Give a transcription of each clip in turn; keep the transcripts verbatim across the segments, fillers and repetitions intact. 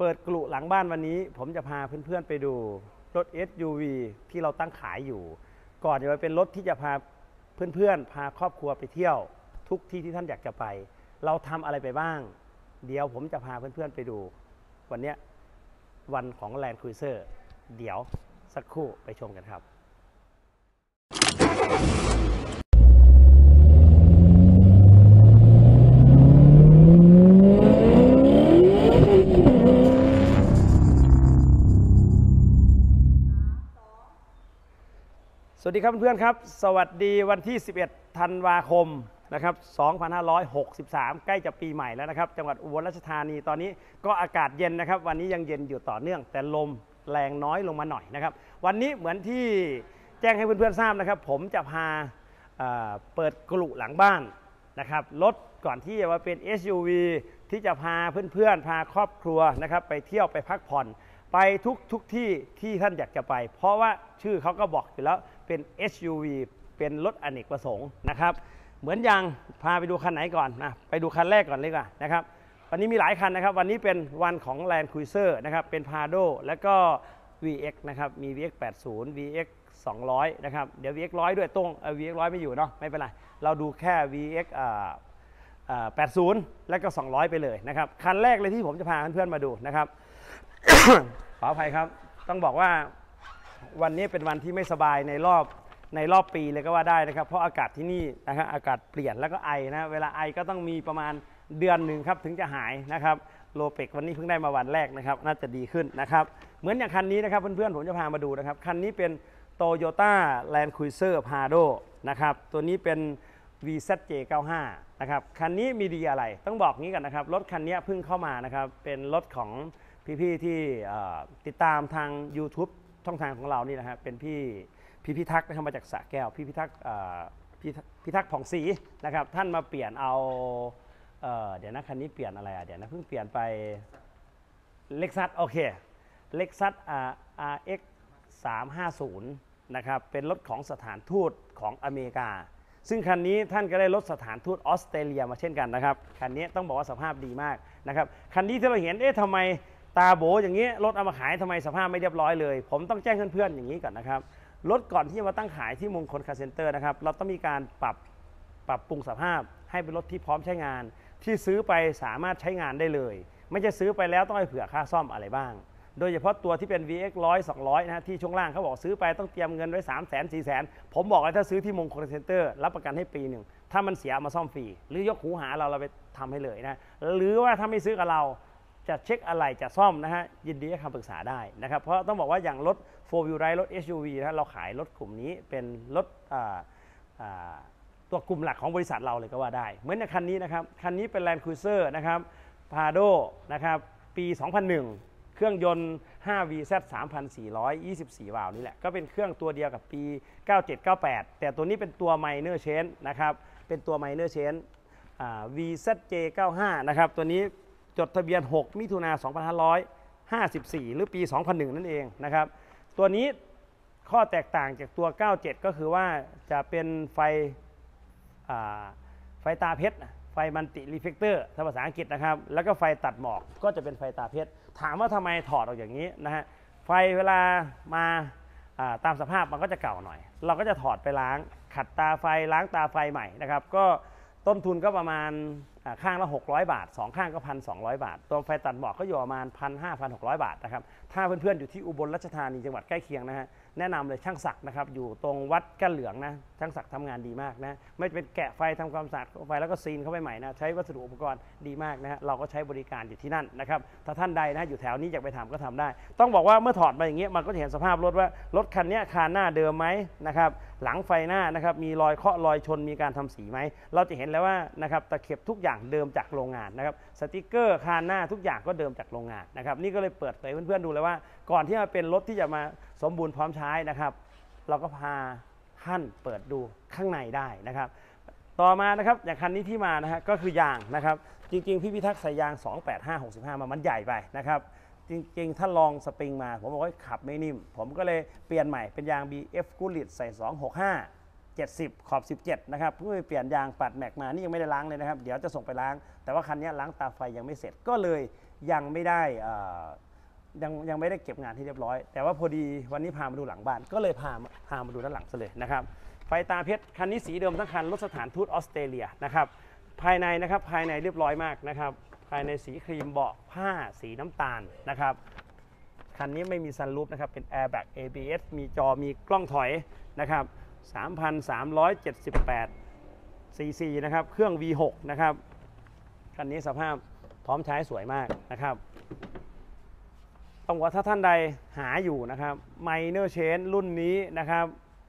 เปิดกลุ่หลังบ้านวันนี้ผมจะพาเพื่อนๆไปดูรถ เอส ยู วี ที่เราตั้งขายอยู่ก่อนจะไปเป็นรถที่จะพาเพื่อนๆพาครอบครัวไปเที่ยวทุกที่ที่ท่านอยากจะไปเราทำอะไรไปบ้างเดี๋ยวผมจะพาเพื่อนๆไปดูวันนี้วันของ Land Cruiser เดี๋ยวสักครู่ไปชมกันครับสวัสดีครับเพื่อนๆครับสวัสดีวันที่สิบเอ็ดธันวาคมนะครับสองพันห้าร้อยหกสิบสามใกล้จะปีใหม่แล้วนะครับจังหวัดอุบลราชธานีตอนนี้ก็อากาศเย็นนะครับวันนี้ยังเย็นอยู่ต่อเนื่องแต่ลมแรงน้อยลงมาหน่อยนะครับวันนี้เหมือนที่แจ้งให้เพื่อนๆทราบนะครับผมจะพาเปิดกลุ่หลังบ้านนะครับรถก่อนที่จะมาเป็น เอส ยู วี ที่จะพาเพื่อนๆพาครอบครัวนะครับไปเที่ยวไปพักผ่อนไปทุกทุกที่ที่ท่านอยากจะไปเพราะว่าชื่อเขาก็บอกอยู่แล้วเป็น เอส ยู วี เป็นรถอเนกประสงค์นะครับเหมือนอย่างพาไปดูคันไหนก่อนนะไปดูคันแรกก่อนเลยก่อนนะครับวันนี้มีหลายคันนะครับวันนี้เป็นวันของ Land Cruiser นะครับเป็น Prado แล้วก็ วี เอ็กซ์ นะครับมี วี เอ็กซ์ แปดสิบ วี เอ็กซ์ สองร้อยนะครับเดี๋ยว วี เอ็กซ์ หนึ่งร้อยด้วยตรง วี เอ็กซ์ หนึ่งร้อยไม่อยู่เนาะไม่เป็นไรเราดูแค่ วี เอ็กซ์ แปดสิบ แล้วก็สองร้อยไปเลยนะครับคันแรกเลยที่ผมจะพาเพื่อนๆมาดูนะครับ ขออภัยครับต้องบอกว่าวันนี้เป็นวันที่ไม่สบายในรอบในรอบปีเลยก็ว่าได้นะครับเพราะอากาศที่นี่นะครับอากาศเปลี่ยนแล้วก็ไอนะเวลาไอก็ต้องมีประมาณเดือนหนึ่งครับถึงจะหายนะครับโลเปกวันนี้เพิ่งได้มาวันแรกนะครับน่าจะดีขึ้นนะครับเหมือนอย่างคันนี้นะครับเพื่อนๆผมจะพามาดูนะครับคันนี้เป็น Toyota Land Cruiser Prado นะครับตัวนี้เป็น วี แซด เจ เก้าสิบห้า นะครับคันนี้มีดีอะไรต้องบอกงี้กันนะครับรถคันนี้เพิ่งเข้ามานะครับเป็นรถของพี่ๆที่ติดตามทาง YouTube ช่องทางของเรานี่นะครับเป็นพี่พี่พิทักษ์นะครับมาจากสระแก้วพี่พิทักษ์พี่พิทักษ์ผ่องศรีนะครับท่านมาเปลี่ยนเอาเ, เดี๋ยวนะคันนี้เปลี่ยนอะไรอ่ะเดี๋ยวนะเพิ่งเปลี่ยนไปเล็กซัสโอเคเล็กซัส อาร์ เอ็กซ์ สามห้าศูนย์นะครับเป็นรถของสถานทูตของอเมริกาซึ่งคันนี้ท่านก็ได้รถสถานทูตออสเตรเลียมาเช่นกันนะครับคันนี้ต้องบอกว่าสภาพดีมากนะครับคันนี้ที่เราเห็นเอ๊ะทำไมตาโบอย่างนี้รถเอามาขายทำไมสภาพไม่เรียบร้อยเลยผมต้องแจ้งเพื่อนๆอย่างนี้ก่อนนะครับรถก่อนที่จะมาตั้งขายที่มงคลคาร์เซ็นเตอร์นะครับเราต้องมีการปรับปรับปรุงสภาพให้เป็นรถที่พร้อมใช้งานที่ซื้อไปสามารถใช้งานได้เลยไม่ใช่ซื้อไปแล้วต้องไปเผื่อค่าซ่อมอะไรบ้างโดยเฉพาะตัวที่เป็น วี เอ็กซ์ หนึ่งร้อย สองร้อยนะฮะที่ช่วงล่างเขาบอกซื้อไปต้องเตรียมเงินไว้ สามแสน สี่แสน ผมบอกเลยถ้าซื้อที่มงคลคาร์เซ็นเตอร์รับประกันให้ปีหนึ่งถ้ามันเสียมาซ่อมฟรีหรือยกหูหาเราเราไปทำให้เลยนะหรือว่าถ้าไม่ซื้อกับเราจะเช็คอะไรจะซ่อมนะฮะยินดีให้คำปรึกษาได้นะครับเพราะต้องบอกว่าอย่างรถ โฟร์ วีล Drive รถ เอส ยู วี นะเราขายรถกลุ่มนี้เป็นรถตัวกลุ่มหลักของบริษัทเราเลยก็ว่าได้เหมือนในคันนี้นะครับคันนี้เป็น Land Cruiser นะครับ Prado นะครับปี สองพันหนึ่ง เครื่องยนต์ ไฟว์ วี แซด สามพันสี่ร้อยยี่สิบสี่ วาล์วนี่แหละก็เป็นเครื่องตัวเดียวกับปี เก้าเจ็ด เก้าแปด แต่ตัวนี้เป็นตัว Minor Change นะครับเป็นตัว Minor Change วี แซด เจ เก้าสิบห้า นะครับตัวนี้จดทะเบียนหกมิถุนายนสองพันห้าร้อยห้าสิบสี่หรือปี สองพันหนึ่ง นั่นเองนะครับตัวนี้ข้อแตกต่างจากตัว เก้าเจ็ด ก็คือว่าจะเป็นไฟไฟตาเพชรไฟมันติรีเฟกเตอร์ภาษาอังกฤษนะครับแล้วก็ไฟตัดหมอกก็จะเป็นไฟตาเพชรถามว่าทำไมถอดออกอย่างนี้นะฮะไฟเวลามาตามสภาพมันก็จะเก่าหน่อยเราก็จะถอดไปล้างขัดตาไฟล้างตาไฟใหม่นะครับก็ต้นทุนก็ประมาณข้างละหกร้อยบาทสองข้างก็ หนึ่งพันสองร้อย บาทตัวไฟตัดหมอกก็อยู่ประมาณ หนึ่งพันห้าร้อย หนึ่งพันหกร้อย บาทนะครับถ้าเพื่อนๆอยู่ที่อุบลราชธานีจังหวัดใกล้เคียงนะฮะแนะนำเลยช่างศักดิ์นะครับอยู่ตรงวัดก้านเหลืองนะช่างศักดิ์ทำงานดีมากนะไม่เป็นแกะไฟทำความสะอาดไฟแล้วก็ซีนเข้าไปใหม่นะใช้วัสดุอุปกรณ์ดีมากนะฮะเราก็ใช้บริการอยู่ที่นั่นนะครับถ้าท่านใดนะอยู่แถวนี้อยากไปทำก็ทำได้ต้องบอกว่าเมื่อถอดมาอย่างเงี้ยมันก็จะเห็นสภาพรถว่ารถคันนี้คานหน้าเดิมไหมนะครับหลังไฟหน้านะครับมีรอยเคาะรอยชนมีการทำสีไหมเราจะเห็นแล้วว่านะครับตะเข็บทุกอย่างเดิมจากโรงงานนะครับสติกเกอร์คานหน้าทุกอย่างก็เดิมจากโรงงานนะครับนี่ก็เลยเปิดเผยเพื่อนๆดูเลยว่าก่อนที่จะเป็นรถที่จะมาสมบูรณ์พร้อมใช้นะครับเราก็พาท่านเปิดดูข้างในได้นะครับต่อมานะครับอย่างคันนี้ที่มานะฮะก็คือยางนะครับจริงๆพี่พิทักษ์ใส่ยางสองแปดห้า หกสิบห้ามามันใหญ่ไปนะครับจริงๆถ้าลองสปริงมาผมบอกว่าขับไม่นิ่มผมก็เลยเปลี่ยนใหม่เป็นยาง บี เอฟ Goodrich ใส่สองหกห้า เจ็ดสิบขอบสิบเจ็ดนะครับเพิ่งไปเปลี่ยนยางปัดแม็กมานี่ยังไม่ได้ล้างเลยนะครับเดี๋ยวจะส่งไปล้างแต่ว่าคันนี้ล้างตาไฟยังไม่เสร็จก็เลยยังไม่ได้ยังยังไม่ได้เก็บงานที่เรียบร้อยแต่ว่าพอดีวันนี้พามาดูหลังบ้านก็เลยพาพามาดูด้านหลังซะเลยนะครับไฟตาเพชรคันนี้สีเดิมทั้งคันรถสถานทูตออสเตรเลียนะครับภายในนะครับภายในเรียบร้อยมากนะครับภายในสีครีมเบาะผ้าสีน้ำตาลนะครับคันนี้ไม่มีซันรูฟนะครับเป็นแอร์แบ็ก เอ บี เอส มีจอมีกล้องถอยนะครับ สามพันสามร้อยเจ็ดสิบแปด ซี ซี นะครับเครื่อง วี หก นะครับคันนี้สภาพพร้อมใช้สวยมากนะครับต้องบอกว่าถ้าท่านใดหาอยู่นะครับ Minor Change รุ่นนี้นะครับ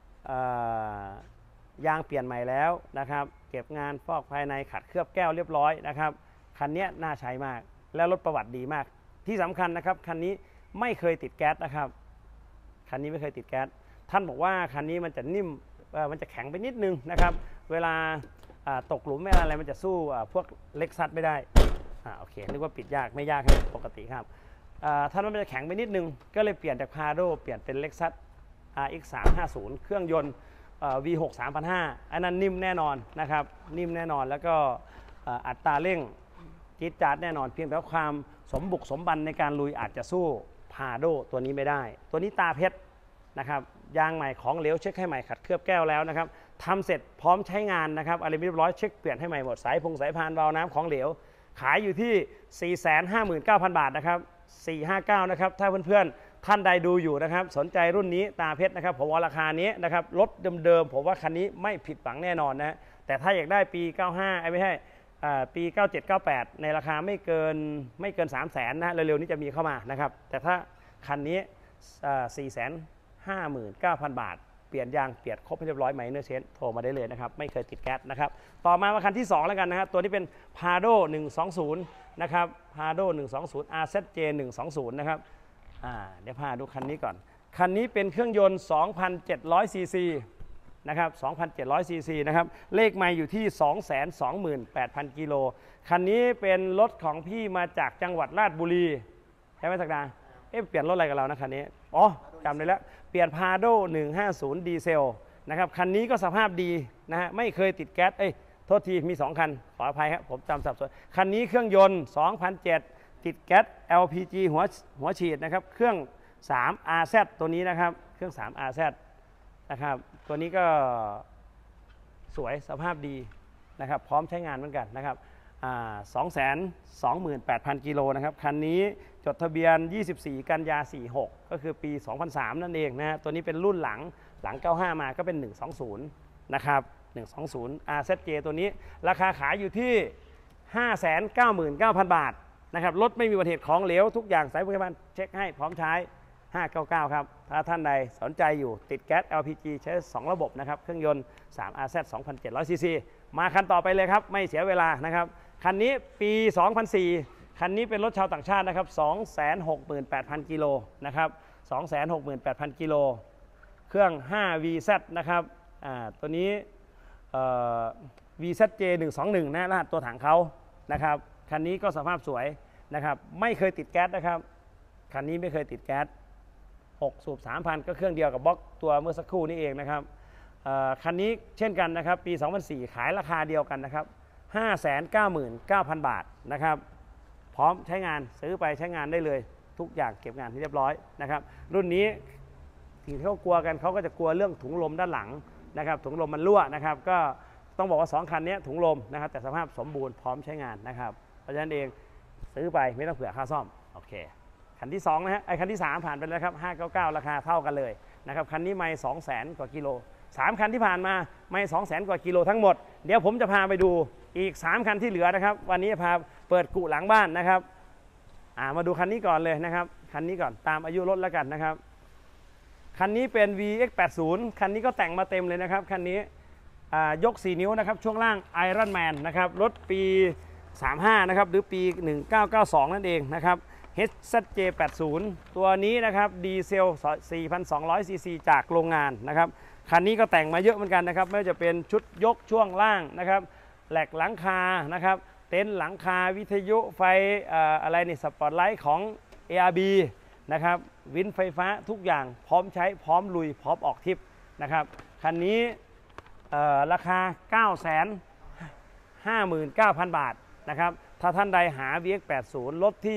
ยางเปลี่ยนใหม่แล้วนะครับเก็บงานฟอกภายในขัดเคลือบแก้วเรียบร้อยนะครับคันนี้น่าใช้มากและรถประวัติดีมากที่สำคัญนะครับคันนี้ไม่เคยติดแก๊สนะครับคันนี้ไม่เคยติดแก๊สท่านบอกว่าคันนี้มันจะนิ่มมันจะแข็งไปนิดนึงนะครับเวลาตกหลุมไม่อะไรมันจะสู้พวกเล็กซัสไม่ได้อ่าโอเคนึกว่าปิดยากไม่ยากครับปกติครับท่านว่ามันจะแข็งไปนิดนึงก็เลยเปลี่ยนจากพาโดเปลี่ยนเป็นเล็กซัส อาร์ เอ็กซ์ สามห้าศูนย์ เครื่องยนต์ วี หก สามพันห้าร้อย อันนั้นนิ่มแน่นอนนะครับนิ่มแน่นอนแล้วก็อัตราเร่งจี๊ดจ๊าดแน่นอนเพียงแต่ความสมบุกสมบันในการลุยอาจจะสู้พาโดตัวนี้ไม่ได้ตัวนี้ตาเพชรนะครับยางใหม่ของเหลวเช็คให้ใหม่ขัดเคลือบแก้วแล้วนะครับทำเสร็จพร้อมใช้งานนะครับอะไรเรียบร้อยเช็คเปลี่ยนให้ใหม่หมดสายพงสายพานวาล์วน้ำของเหลวขายอยู่ที่ สี่แสนห้าหมื่นเก้าพัน บาทนะครับสี่ห้าเก้านะครับถ้าเพื่อนๆท่านใดดูอยู่นะครับสนใจรุ่นนี้ตาเพชรนะครับผมว่าราคานี้นะครับรถเดิมๆผมว่าคันนี้ไม่ผิดหวังแน่นอนนะแต่ถ้าอยากได้ปีเก้าห้าไม่ใช่ปีเก้าเจ็ด เก้าแปดในราคาไม่เกินไม่เกิน สามแสน นะเร็วๆนี้จะมีเข้ามานะครับแต่ถ้าคันนี้ สี่แสนห้าหมื่นเก้าพัน บาทเปลี่ยนยางเปลี่ยนครบให้เรียบร้อยไหมเนอร์เชนโทรมาได้เลยนะครับไม่เคยติดแก๊สนะครับต่อมามาคันที่สองแล้วกันนะครับตัวนี้เป็น Prado หนึ่งสองศูนย์นะครับ Prado หนึ่งสองศูนย์ อาร์ แซด เจ หนึ่งสองศูนย์นะครับอ่าเดี๋ยวพาดูคันนี้ก่อนคันนี้เป็นเครื่องยนต์ สองพันเจ็ดร้อย ซี ซี นะครับ สองพันเจ็ดร้อย ซี ซี นะครับเลขไมล์อยู่ที่ สองแสนสองหมื่นแปดพัน กิโลคันนี้เป็นรถของพี่มาจากจังหวัดราชบุรีใช่ไหมสักดาเอ๊ะเปลี่ยนรถอะไรกับเรานะคันนี้อ๋อจำได้แล้วเปลี่ยน Prado หนึ่งห้าศูนย์ดีเซลนะครับคันนี้ก็สภาพดีนะฮะไม่เคยติดแก๊สเอ้ยโทษทีมีสองคันขออภัยครับผมจำสับสนคันนี้เครื่องยนต์ สองพันเจ็ด ติดแก๊ส แอล พี จี หัวหัวฉีดนะครับเครื่อง สาม อาร์ แซด ตัวนี้นะครับเครื่อง สาม อาร์ แซด นะครับตัวนี้ก็สวยสภาพดีนะครับพร้อมใช้งานเหมือนกันนะครับสองแสนสองหมื่นแปดพัน กิโลนะครับคันนี้จดทะเบียนยี่สิบสี่กันยาสี่หกก็คือปีสองพันสามนั่นเองนะฮะตัวนี้เป็นรุ่นหลังหลังเก้าห้ามาก็เป็นหนึ่งสองศูนย์นะครับหนึ่งสองศูนย์ อาร์ แซด เจ ตัวนี้ราคาขายอยู่ที่ ห้าแสนเก้าหมื่นเก้าพัน บาทนะครับรถไม่มีอุบัติเหตุของเหลวทุกอย่างสายบริการเช็คให้พร้อมใช้ห้าเก้าเก้าครับถ้าท่านใดสนใจอยู่ติดแก๊ส แอล พี จี ใช้สองระบบนะครับเครื่องยนต์ สาม อาร์ แซด สองพันเจ็ดร้อย ซี ซี มาคันต่อไปเลยครับไม่เสียเวลานะครับคันนี้ปีสองพันสี่คันนี้เป็นรถชาวต่างชาตินะครับ สองแสนหกหมื่นแปดพัน กิโลนะครับ สองแสนหกหมื่นแปดพัน กิโลเครื่อง ห้า วี แซด นะครับอ่าตัวนี้เอ่อ วี แซด เจ หนึ่งสองหนึ่งนะรหัสตัวถังเขานะครับคันนี้ก็สภาพสวยนะครับไม่เคยติดแก๊สนะครับคันนี้ไม่เคยติดแก๊สหกสูบ สามพัน ก็เครื่องเดียวกับบล็อกตัวเมื่อสักครู่นี้เองนะครับคันนี้เช่นกันนะครับปีสองพันสี่ขายราคาเดียวกันนะครับ ห้าแสนเก้าหมื่นเก้าพัน บาทนะครับพร้อมใช้งานซื้อไปใช้งานได้เลยทุกอย่างเก็บงานที่เรียบร้อยนะครับรุ่นนี้ที่เขากลัวกันเขาก็จะกลัวเรื่องถุงลมด้านหลังนะครับถุงลมมันรั่วนะครับก็ต้องบอกว่าสองคันนี้ถุงลมนะครับแต่สภาพสมบูรณ์พร้อมใช้งานนะครับเพราะฉะนั้นเองซื้อไปไม่ต้องเผื่อค่าซ่อมโอเคคันที่สองนะฮะไอ้คันที่สามผ่านไปแล้วครับห้าเก้าเก้าราคาเท่ากันเลยนะครับคันนี้ไม่สองแสนกว่ากิโลสามคันที่ผ่านมาไม่สองแสนกว่ากิโลทั้งหมดเดี๋ยวผมจะพาไปดูอีกสามคันที่เหลือนะครับวันนี้พาเปิดกุหลังบ้านนะครับอ่ามาดูคันนี้ก่อนเลยนะครับคันนี้ก่อนตามอายุรถแล้วกันนะครับคันนี้เป็น วี เอ็กซ์ แปดสิบ คันนี้ก็แต่งมาเต็มเลยนะครับคันนี้ยกสี่นิ้วนะครับช่วงล่าง Iron Man นะครับรถปีสามสิบห้านะครับหรือปีหนึ่งเก้าเก้าสองนั่นเองนะครับ เอช แซด เจ แปดสิบ ตัวนี้นะครับดีเซล สี่พันสองร้อย ซี ซี จากโรงงานนะครับคันนี้ก็แต่งมาเยอะเหมือนกันนะครับไม่ว่าจะเป็นชุดยกช่วงล่างนะครับแหลกหลังคานะครับเต็นท์หลังคาวิทยุไฟ อ, อะไรนี่สปอตไลท์ของ เอ อาร์ บี นะครับวินไฟฟ้าทุกอย่างพร้อมใช้พร้อมลุยพร้อมออกทริปนะครับคันนี้ราคา เก้าแสนห้าหมื่นเก้าพัน บาทนะครับถ้าท่านใดหา วี เอ็กซ์ แปดสิบ รถที่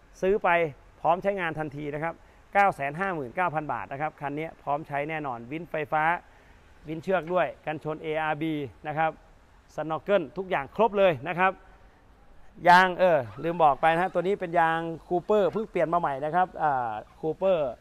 ซื้อไปพร้อมใช้งานทันทีนะครับ เก้าแสนห้าหมื่นเก้าพัน บาทนะครับคันนี้พร้อมใช้แน่นอนวินไฟฟ้าวินเชือกด้วยกันชน เอ อาร์ บี นะครับสโนว์เกิลทุกอย่างครบเลยนะครับยางเออลืมบอกไปนะฮะตัวนี้เป็นยางคูเปอร์เพิ่งเปลี่ยนมาใหม่นะครับอ่าคูเปอร์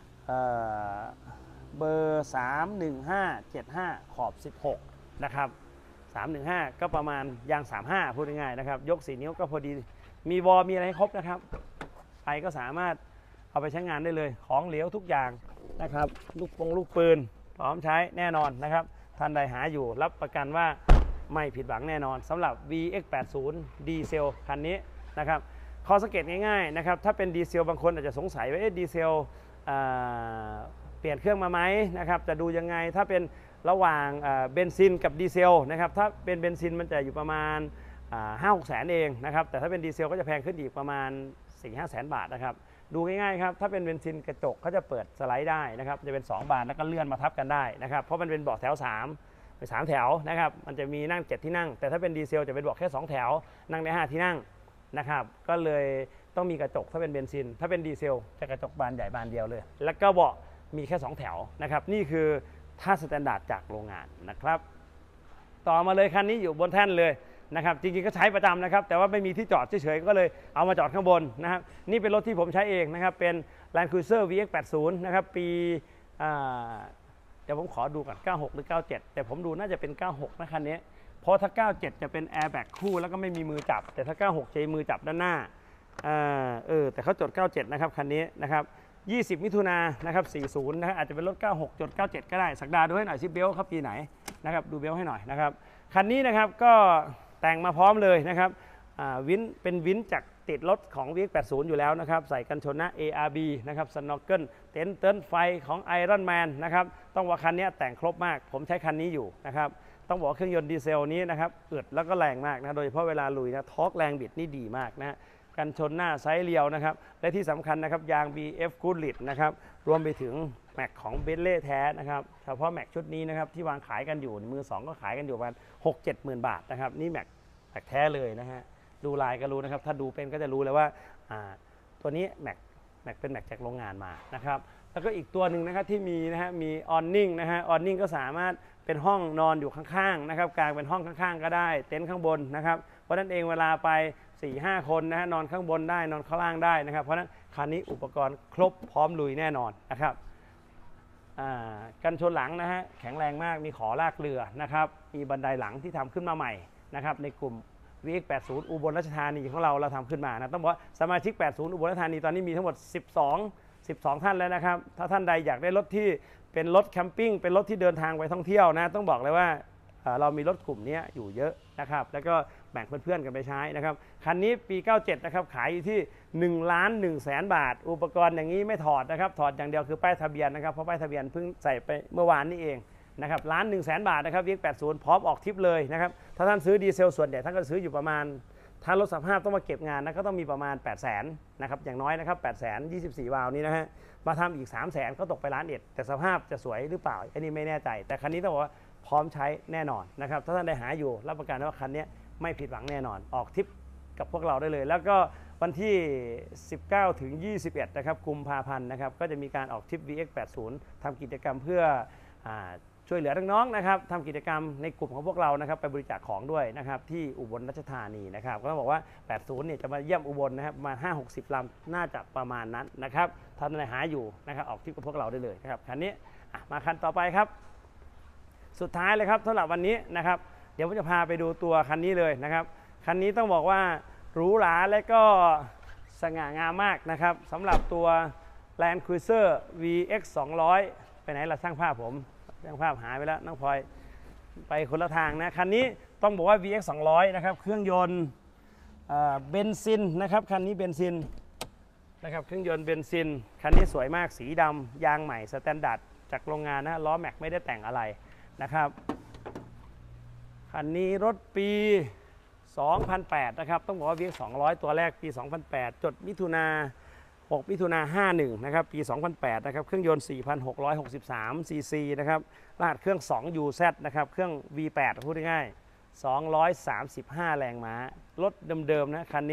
เบอร์สามหนึ่งห้าเจ็ดห้าขอบสิบหกนะครับสามหนึ่งห้าก็ประมาณยางสามสิบห้าพูดง่ายๆนะครับยกสี่นิ้วก็พอดีมีวอลมีอะไรให้ครบนะครับไปก็สามารถเอาไปใช้งานได้เลยของเหลวทุกอย่างนะครับลูกปงลูกปืนพร้อมใช้แน่นอนนะครับท่านใดหาอยู่รับประกันว่าไม่ผิดหวังแน่นอนสำหรับ วี เอ็กซ์ แปดสิบ ดีเซลคันนี้นะครับข้อสังเกตง่ายๆนะครับถ้าเป็นดีเซลบางคนอาจจะสงสัยว่าเอ๊ะดีเซลเปลี่ยนเครื่องมาไหมนะครับจะดูยังไงถ้าเป็นระหว่างเบนซินกับดีเซลนะครับถ้าเป็นเบนซินมันจะอยู่ประมาณห้าหกแสนเองนะครับแต่ถ้าเป็นดีเซลก็จะแพงขึ้นอีกประมาณ สี่ห้าแสนบาทนะครับดูง่ายๆครับถ้าเป็นเบนซินกระจกเขาจะเปิดสไลด์ได้นะครับจะเป็นสองบานแล้วก็เลื่อนมาทับกันได้นะครับเพราะมันเป็นเบาะแถวสามเป็นสามแถวนะครับมันจะมีนั่งเจ็ดที่นั่งแต่ถ้าเป็นดีเซลจะเป็นเบาะแค่สองแถวนั่งได้ห้าที่นั่งนะครับก็เลยต้องมีกระจกถ้าเป็นเบนซินถ้าเป็นดีเซลจะกระจกบานใหญ่บานเดียวเลยแล้วก็เบาะมีแค่สองแถวนะครับนี่คือท่าสแตนดาร์ดจากโรงงานนะครับต่อมาเลยคันนี้อยู่บนแท่นเลยนะครับจริงๆก็ใช้ประจำนะครับแต่ว่าไม่มีที่จอดเฉยๆก็เลยเอามาจอดข้างบนนะครับนี่เป็นรถที่ผมใช้เองนะครับเป็น Land Cruiser วี เอ็กซ์ แปดสิบ นะครับปีเดี๋ยวผมขอดูก่อนเก้าหกหรือเก้าเจ็ดแต่ผมดูน่าจะเป็นเก้าหกนะคันนี้เพราะถ้าเก้าเจ็ดจะเป็นแอร์แบ็กคู่แล้วก็ไม่มีมือจับแต่ถ้าเก้าหกจะมีมือจับด้านหน้าเออแต่เขาจดเก้าเจ็ดนะครับคันนี้นะครับยี่สิบมิถุนายนนะครับสี่สิบนะครับอาจจะเป็นรถเก้าหกจดเก้าเจ็ดก็ได้สักดาดูให้หน่อยซิเบลครับปีไหนนะครับดูเบลให้หน่อยนะครับคันนี้นะครับก็แต่งมาพร้อมเลยนะครับวินเป็นวินจากติดรถของ วี เอ็กซ์ แปดสิบ อยู่แล้วนะครับใส่กันชนหน้า เอ อาร์ บี นะครับสโนว์เกิลเต็นท์เติร์นไฟของ Iron Man นะครับต้องว่าคันนี้แต่งครบมากผมใช้คันนี้อยู่นะครับต้องบอกเครื่องยนต์ดีเซลนี้นะครับอึดแล้วก็แรงมากนะโดยเฉพาะเวลาลุยนะทอร์กแรงบิดนี่ดีมากนะกันชนหน้าไซส์เรียวนะครับและที่สำคัญนะครับยาง บี เอฟ Goodrich นะครับรวมไปถึงแม็กของเบนเล่แท้นะครับเฉพาะแม็กชุดนี้นะครับที่วางขายกันอยู่มือสองก็ขายกันอยู่ประมาณ หกเจ็ดหมื่น บาทนะครับนี่แม็กแม็กแท้เลยนะฮะดูลายก็รู้นะครับถ้าดูเป็นก็จะรู้เลยว่าตัวนี้แม็กแม็กเป็นแม็กจากโรงงานมานะครับแล้วก็อีกตัวหนึ่งนะครับที่มีนะฮะมีออนนิ่งนะฮะออนนิ่งก็สามารถเป็นห้องนอนอยู่ข้างๆนะครับกลางเป็นห้องข้างๆก็ได้เต็นท์ข้างบนนะครับเพราะนั้นเองเวลาไป สี่ห้า คนนะฮะนอนข้างบนได้นอนข้างล่างได้นะครับเพราะนั้นคันนี้อุปกรณ์ครบพร้อมลุยแน่นอนนะครับกันชนหลังนะฮะแข็งแรงมากมีขอลากเรือนะครับมีบันไดหลังที่ทำขึ้นมาใหม่นะครับในกลุ่ม วี เอ็กซ์ แปดสิบ อุบลราชธานีของเราเราทำขึ้นมานะต้องบอกว่าสมาชิกแปดสิบอุบลราชธานีตอนนี้มีทั้งหมดสิบสอง สิบสองท่านแล้วนะครับถ้าท่านใดอยากได้รถที่เป็นรถแคมปิ้งเป็นรถที่เดินทางไปท่องเที่ยวนะต้องบอกเลยว่าเรามีรถกลุ่มนี้อยู่เยอะนะครับแล้วก็แบ่งเพื่อนๆกันไปใช้นะครับคันนี้ปีเก้าเจ็ดนะครับขายอยู่ที่หนึ่งล้านหนึ่งแสนบาทอุปกรณ์อย่างนี้ไม่ถอดนะครับถอดอย่างเดียวคือป้ายทะเบียนนะครับเพราะป้ายทะเบียนเพิ่งใส่ไปเมื่อวานนี้เองนะครับล้านหนึ่งแสนบาทนะครับ วี เอ็กซ์ แปดสิบ พร้อมออกทริปเลยนะครับถ้าท่านซื้อดีเซลส่วนใหญ่ท่านก็ซื้ออยู่ประมาณถ้ารถสภาพต้องมาเก็บงานนะก็ต้องมีประมาณแปดแสนนะครับอย่างน้อยนะครับแปดแสนยี่สิบสี่วาล์วนี้นะฮะมาทำอีกสามแสนก็ตกไปล้านเอ็ดแต่สภาพจะสวยหรือเปล่าอันนี้ไม่แน่ใจแต่คันนี้ต้องบอกว่าพร้อมใช้แน่นอนนะครับถ้าท่านได้หาอยู่รับประกันว่าคันนี้ไม่ผิดหวังแน่นอนออกทริปกับพวกเราได้เลยแล้วก็วันที่สิบเก้าถึงยี่สิบเอ็ดนะครับกุมภาพันธ์นะครับก็จะมีการออกทริป วี เอ็กซ์ แปดสิบ ทำกิจกรรมเพื่อช่วยเหลือน้องๆนะครับทำกิจกรรมในกลุ่มของพวกเรานะครับไปบริจาคของด้วยนะครับที่อุบลราชธานีนะครับก็ต้องบอกว่าแปดสิบเนี่ยจะมาเยี่ยมอุบลนะครับมา ห้าหกสิบ ลำน่าจะประมาณนั้นนะครับท่านใดหาอยู่นะครับออกทริปกับพวกเราได้เลยนะครับคันนี้มาคันต่อไปครับสุดท้ายเลยครับสำหรับวันนี้นะครับเดี๋ยวผมจะพาไปดูตัวคันนี้เลยนะครับคันนี้ต้องบอกว่าหรูหราและก็สง่างามมากนะครับสำหรับตัว Land Cruiser วี เอ็กซ์ สองร้อยไปไหนล่ะช่างภาพผมช่างภาพหายไปแล้วน้องพลอยไปคนละทางนะคันนี้ต้องบอกว่า วี เอ็กซ์ สองร้อยนะครับเครื่องยนต์เบนซินนะครับคันนี้เบนซินนะครับเครื่องยนต์เบนซินคันนี้สวยมากสีดำยางใหม่สแตนดาร์ดจากโรงงานนะล้อแม็กไม่ได้แต่งอะไรนะครับคันนี้รถปีสองพันแปดนะครับต้องบอกว่า วี เอ็กซ์ สองร้อยตัวแรกปีสองพันแปดจดมิถุนาหกมิถุนาห้าสิบเอ็ดนะครับปีสองพันแปดนะครับเครื่องยนต์ สี่พันหกร้อยหกสิบสาม ซี ซีนะครับรหัสเครื่อง สอง ยู แซด นะครับเครื่อง วี แปด พูดง่ายๆสองร้อยสามสิบห้าแรงม้ารถเดิมๆนะคันนี้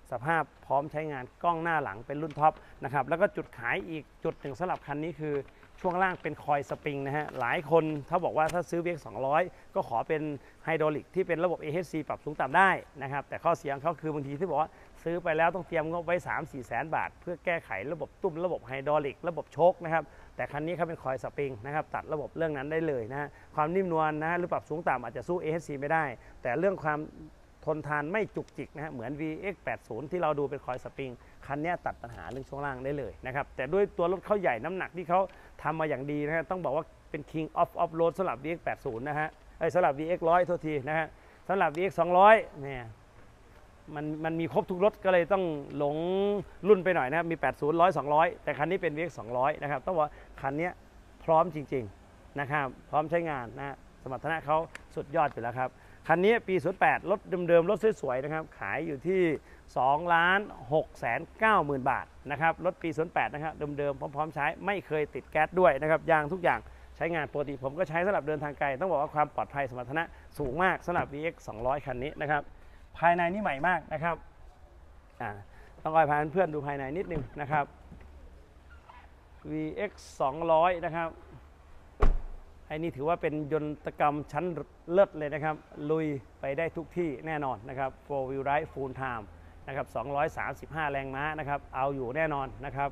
สภาพพร้อมใช้งานกล้องหน้าหลังเป็นรุ่นท็อปนะครับแล้วก็จุดขายอีกจุดหนึ่งสำหรับคันนี้คือช่วงล่างเป็นคอยสปริงนะฮะหลายคนเขาบอกว่าถ้าซื้อ วี เอ็กซ์ สองร้อยก็ขอเป็นไฮดรอลิกที่เป็นระบบ เอ เอช ซี ปรับสูงต่ำได้นะครับแต่ข้อเสียของเขาคือบางทีที่บอกว่าซื้อไปแล้วต้องเตรียมงบไว้ สามถึงสี่ แสนบาทเพื่อแก้ไขระบบตุ้มระบบไฮดรอลิกระบบโชคนะครับแต่คันนี้เขาเป็นคอยสปริงนะครับตัดระบบเรื่องนั้นได้เลยนะฮะความนิ่มนวลนะฮะหรือปรับสูงต่ำอาจจะสู้ เอ เอช ซี ไม่ได้แต่เรื่องความทนทานไม่จุกจิกนะฮะเหมือน วี เอ็กซ์ แปดสิบ ที่เราดูเป็นคอยสปริงคันนี้ตัดปัญหาเรื่องช่วงล่างได้เลยนะครับแต่ด้วยตัวรถเขาใหญ่น้ำหนักที่เขาทำมาอย่างดีนะฮะต้องบอกว่าเป็น King of Off Road สำหรับ วี เอ็กซ์ แปดสิบ นะฮะไอ้สำหรับ วี เอ็กซ์ หนึ่งร้อย โทษทีนะฮะสำหรับ วี เอ็กซ์ สองร้อยเนี่ยมันมันมีครบทุกรถก็เลยต้องหลงรุ่นไปหน่อยนะครับมีแปดสิบ หนึ่งร้อย สองร้อยแต่คันนี้เป็น วี เอ็กซ์ สองร้อยนะครับต้องบอกคันนี้พร้อมจริงๆนะครับพร้อมใช้งานนะสมรรถนะเขาสุดยอดอยู่แล้วครับคันนี้ปีศูนย์แปดรถเดิมๆรถสวยๆนะครับขายอยู่ที่ สองล้านหกแสนเก้าหมื่น บาทนะครับรถปีศูนย์แปดนะครับเดิมๆพร้อมๆใช้ไม่เคยติดแก๊สด้วยนะครับยางทุกอย่างใช้งานปกติผมก็ใช้สำหรับเดินทางไกลต้องบอกว่าความปลอดภัยสมรรถนะสูงมากสำหรับ วี เอ็กซ์ สองร้อย คันนี้นะครับภายในนี่ใหม่มากนะครับอ่าต้องคอยพาเพื่อนดูภายในนิดนึงนะครับ วี เอ็กซ์ สองร้อย นะครับไอ้นี่ถือว่าเป็นยนตกรรมชั้นเลิศเลยนะครับลุยไปได้ทุกที่แน่นอนนะครับ โฟร์ วีล Drive Full Time นะครับสองร้อยสามสิบห้าแรงม้านะครับเอาอยู่แน่นอนนะครับ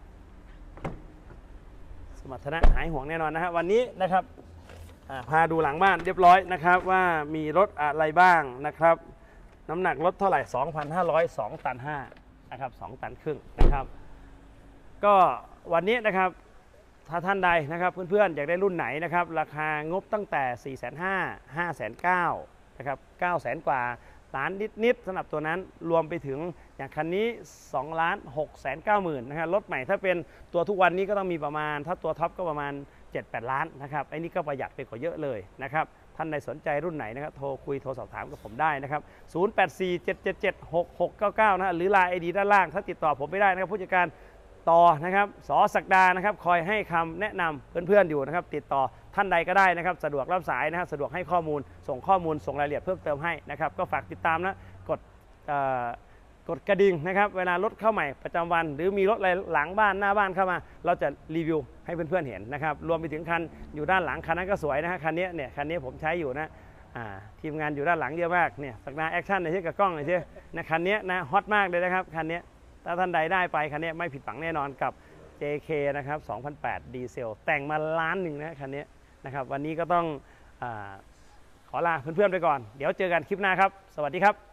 สมรรถนะหายห่วงแน่นอนนะครับวันนี้นะครับพาดูหลังบ้านเรียบร้อยนะครับว่ามีรถอะไรบ้างนะครับน้ำหนักรถเท่าไหร่ สองพันห้าร้อยสอง ตันห้านะครับสองตันครึ่งนะครับก็วันนี้นะครับถ้าท่านใดนะครับเพื่อนๆอยากได้รุ่นไหนนะครับราคางบตั้งแต่ สี่แสนห้า ห้าแสนเก้า นะครับเก้าแสนกว่าล้านนิดๆสำหรับตัวนั้นรวมไปถึงอย่างคันนี้ สองล้านหกแสนเก้าหมื่น นะครับรถใหม่ถ้าเป็นตัวทุกวันนี้ก็ต้องมีประมาณถ้าตัวท็อปก็ประมาณ เจ็ดแปด ล้านนะครับไอ้นี่ก็ประหยัดไปกว่าเยอะเลยนะครับท่านใดสนใจรุ่นไหนนะครับโทรคุยโทรสอบถามกับผมได้นะครับศูนย์ แปด สี่ เจ็ด เจ็ด เจ็ด หก หก เก้า เก้านะหรือ ไลน์ ไอ ดี ด้านล่างถ้าติดต่อผมไม่ได้นะครับผู้จัดการต่อนะครับสอศักดานะครับคอยให้คำแนะนำเพื่อนๆอยู่นะครับติดต่อท่านใดก็ได้นะครับสะดวกรับสายนะครับสะดวกให้ข้อมูลส่งข้อมูลส่งรายละเอียดเพิ่มเติมให้นะครับก็ฝากติดตามนะกดกดกระดิ่งนะครับเวลารถเข้าใหม่ประจำวันหรือมีรถอะไรหลังบ้านหน้าบ้านเข้ามาเราจะรีวิวให้เพื่อนๆเห็นนะครับรวมไปถึงคันอยู่ด้านหลังคันนั้นก็สวยนะฮะคันนี้เนี่ยคันนี้ผมใช้อยู่นะทีมงานอยู่ด้านหลังเยอะมากเนี่ยสักนาแอคชั่นในที่กับกล้องเลยใช่นะคันนี้นะฮอตมากเลยนะครับคันนี้ถ้าท่านใดได้ไปคันนี้ไม่ผิดหวังแน่นอนกับ เจ เค นะครับสองพันแปดดีเซลแต่งมาล้านหนึ่งนะคันนี้นะครับวันนี้ก็ต้องอาขอลาเพื่อนๆไปก่อนเดี๋ยวเจอกันคลิปหน้าครับสวัสดีครับ